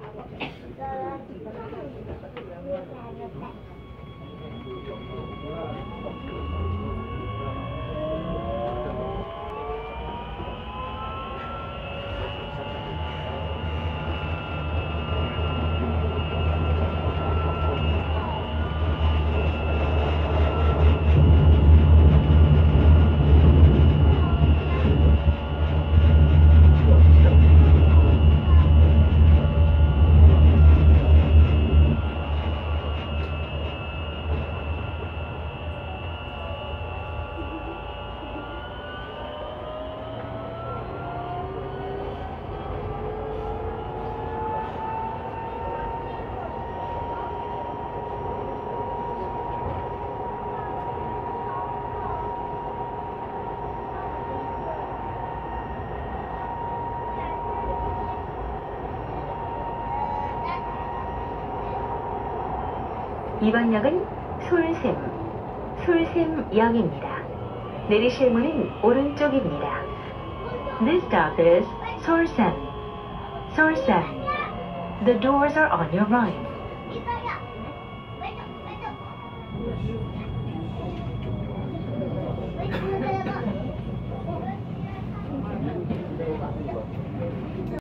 이번 역은 솔샘역입니다. 내리실 문은 오른쪽입니다. This stop is Solsem. The doors are on your right.